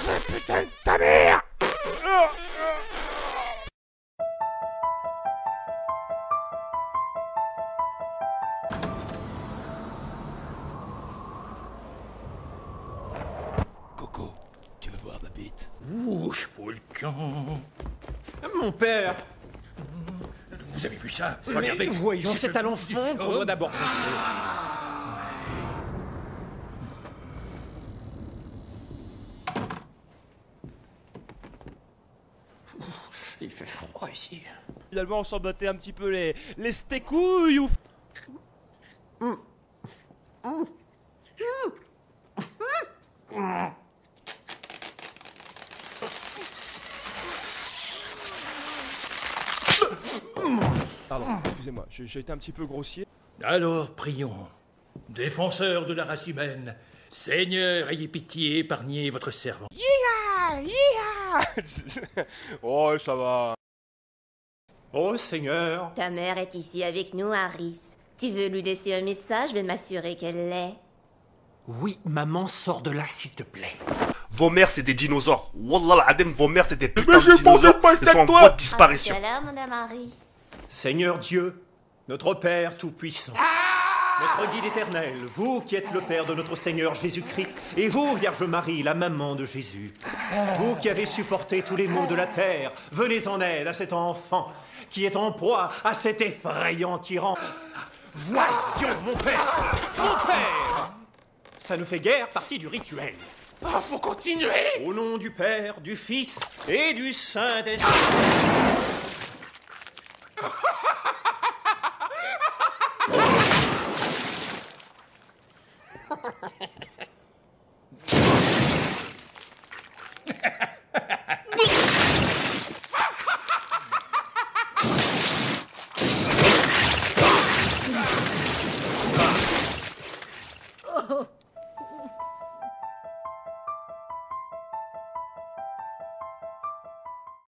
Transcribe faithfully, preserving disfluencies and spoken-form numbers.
manger, putain de ta mère. Coco, tu veux voir ma bite? Ouh, je fous le camp. Mon père. Vous avez vu ça? Mais Regardez. voyons, Si c'est je- à l'enfant qu'on Oh. doit d'abord penser. Il fait froid ici. Finalement, on s'en battait un petit peu les, les stécouilles ou... Pardon, excusez-moi, j'ai j'ai été un petit peu grossier. Alors, prions. Défenseur de la race humaine, Seigneur, ayez pitié, épargnez votre servant. Ah, yeah. Oh, ça va. Oh Seigneur. Ta mère est ici avec nous, Harris. Tu veux lui laisser un message? Je vais m'assurer qu'elle l'ait. Oui, maman, sors de là, s'il te plaît. Vos mères, c'est des dinosaures. Wallah al-Adem, vos mères, c'est des putains Mais de j'ai pas dinosaures. envie de passer Ils sont en avec toi. voie de disparition. À tout à l'heure, madame Harris. Seigneur Dieu, notre Père Tout-Puissant, notre guide éternel, vous qui êtes le Père de notre Seigneur Jésus-Christ, et vous, Vierge Marie, la maman de Jésus, vous qui avez supporté tous les maux de la terre, venez en aide à cet enfant qui est en proie à cet effrayant tyran. Voyons, mon Père, mon Père, ça ne fait guère partie du rituel. Ah, faut continuer. Au nom du Père, du Fils et du Saint-Esprit.